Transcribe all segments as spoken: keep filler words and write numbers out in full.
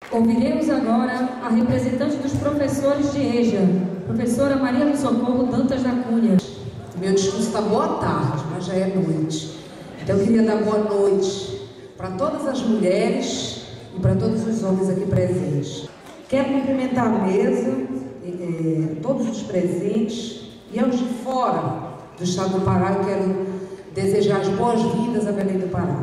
Ouviremos agora a representante dos professores de EJA, professora Maria do Socorro Dantas da Cunha. Meu discurso está boa tarde, mas já é noite. Então eu queria dar boa noite para todas as mulheres e para todos os homens aqui presentes. Quero cumprimentar a mesa, eh, todos os presentes e aos de fora do estado do Pará. Eu quero desejar as boas-vindas a Belém do Pará.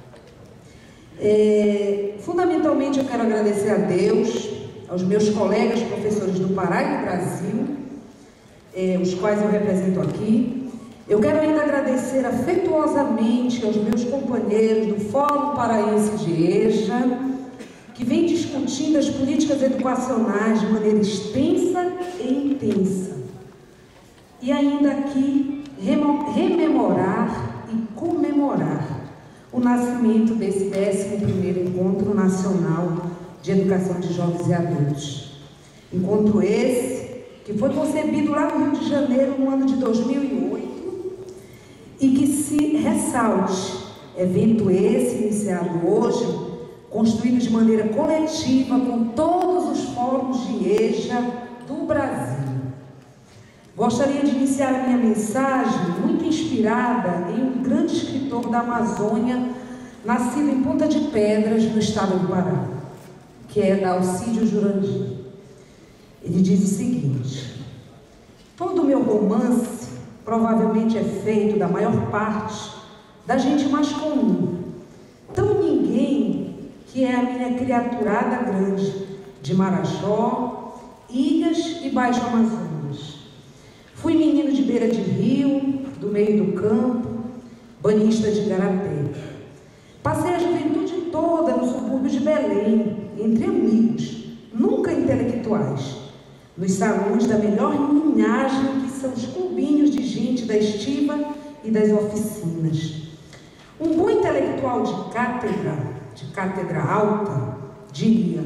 É, fundamentalmente eu quero agradecer a Deus, aos meus colegas professores do Pará e do Brasil, é, os quais eu represento aqui. Eu quero ainda agradecer afetuosamente aos meus companheiros do Fórum Paraense de EJA, que vem discutindo as políticas educacionais de maneira extensa e intensa. E ainda aqui rememorar e comemorar o nascimento desse décimo primeiro Encontro Nacional de Educação de Jovens e Adultos. Encontro esse que foi concebido lá no Rio de Janeiro no ano de dois mil e oito e que se ressalte, evento esse iniciado hoje, construído de maneira coletiva com todos os fóruns de EJA do Brasil. Gostaria de iniciar a minha mensagem muito inspirada em um grande escritor da Amazônia, nascido em Ponta de Pedras, no estado do Pará, que é Dalcídio Jurandir. Ele diz o seguinte: todo o meu romance provavelmente é feito da maior parte da gente mais comum, tão ninguém que é a minha criaturada grande de Marajó, Ilhas e Baixo Amazonas. Fui menino de beira de rio, do meio do campo, banhista de Igarapé. Passei a juventude toda no subúrbio de Belém, entre amigos, nunca intelectuais, nos salões da melhor linhagem, que são os clubinhos de gente da estiva e das oficinas. Um bom intelectual de cátedra, de cátedra alta, diria: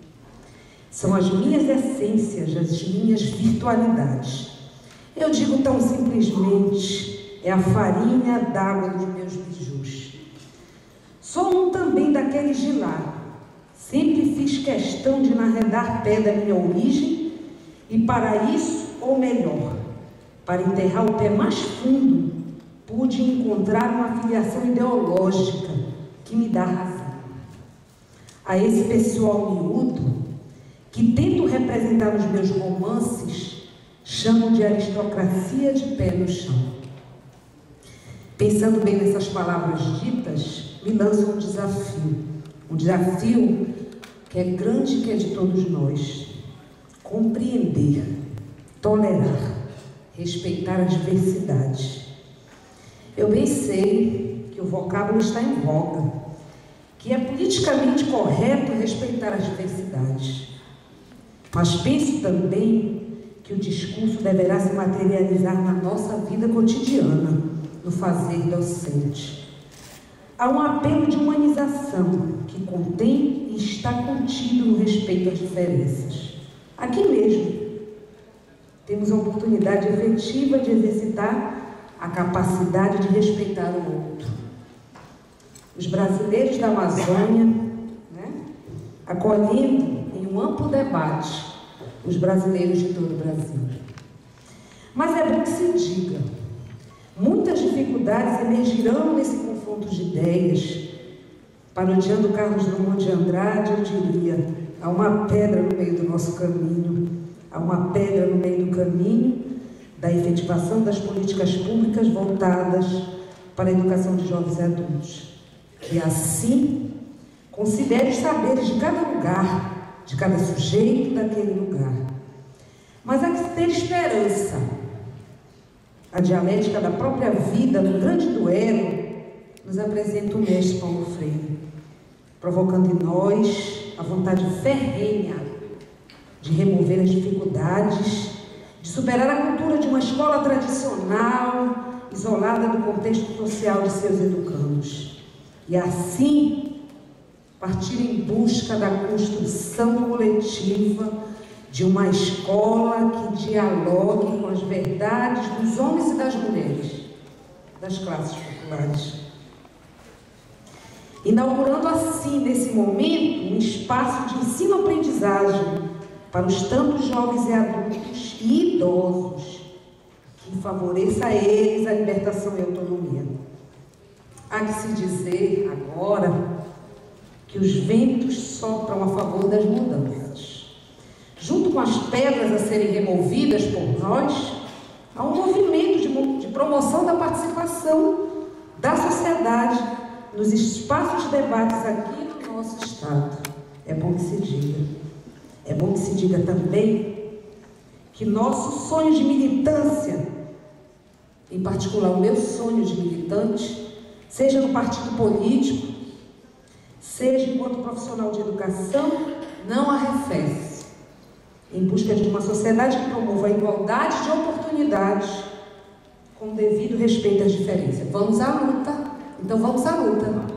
são as minhas essências, as minhas virtualidades. Eu digo tão simplesmente, é a farinha d'água dos meus bijus. Sou um também daqueles de lá. Sempre fiz questão de enarredar pé da minha origem e para isso, ou melhor, para enterrar o pé mais fundo, pude encontrar uma filiação ideológica que me dá razão. A esse pessoal miúdo, que tento representar nos meus romances, chamo de aristocracia de pé no chão. Pensando bem nessas palavras ditas, me lanço um desafio. Um desafio que é grande e que é de todos nós. Compreender, tolerar, respeitar as diversidades. Eu bem sei que o vocábulo está em voga, que é politicamente correto respeitar as diversidades. Mas penso também que o discurso deverá se materializar na nossa vida cotidiana, no fazer docente. Há um apelo de humanização que contém e está contido no respeito às diferenças. Aqui mesmo, temos a oportunidade efetiva de exercitar a capacidade de respeitar o outro. Os brasileiros da Amazônia, né, acolhendo em um amplo debate os brasileiros de todo o Brasil. Mas é bom que se diga, muitas dificuldades emergirão nesse confronto de ideias. Parodiando Carlos Drummond de Andrade, eu diria: há uma pedra no meio do nosso caminho, há uma pedra no meio do caminho da efetivação das políticas públicas voltadas para a educação de jovens e adultos. Que assim considere os saberes de cada lugar, de cada sujeito daquele lugar. Mas há que ter esperança. A dialética da própria vida, no grande duelo, nos apresenta o mestre Paulo Freire, provocando em nós a vontade ferrenha de remover as dificuldades, de superar a cultura de uma escola tradicional, isolada do contexto social de seus educandos. E assim, partir em busca da construção coletiva de uma escola que dialogue com as verdades dos homens e das mulheres, das classes populares. inaugurando assim, nesse momento, um espaço de ensino-aprendizagem para os tantos jovens e adultos e idosos, que favoreça a eles a libertação e a autonomia. Há que se dizer agora que os ventos sopram a favor das mudanças. Junto com as pedras a serem removidas por nós, há um movimento de, de promoção da participação da sociedade nos espaços de debates aqui no nosso Estado. É bom que se diga. É bom que se diga também que nossos sonhos de militância, em particular o meu sonho de militante, seja no partido político, seja enquanto profissional de educação, não arrefece, em busca de uma sociedade que promova a igualdade de oportunidades com o devido respeito às diferenças. Vamos à luta. Então vamos à luta.